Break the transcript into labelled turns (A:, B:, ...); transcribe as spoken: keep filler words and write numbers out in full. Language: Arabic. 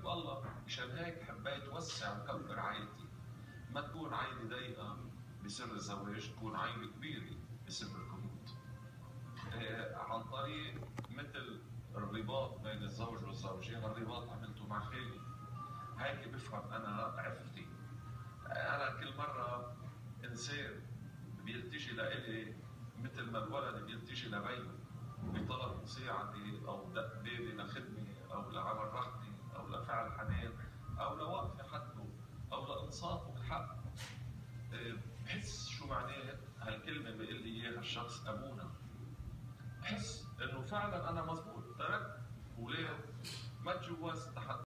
A: بحب الله، مشان هيك حبيت وسع وكبر عائلتي. ما تكون عائلة ضيقة بسر الزواج، تكون عائلة كبيرة بسر الكهوت. آه عن طريق مثل الرباط بين الزوج والزوجة، الرباط عملته مع خالي. هيك بفهم أنا عفتي. آه أنا كل مرة إنسان بيلتجي لإلي مثل ما الولد بيلتجي لبيه بطلب مساعدة أو دق بابي لخدمة أو لعمل رحمة أو لفعل حنان أو لوقف حده أو لإنصافه الحق. بحس شو معناه هالكلمة بيقول لي إياها الشخص أبونا. بحس إنه فعلا أنا مزبوط، تركت أولاد ما تجوزت لحد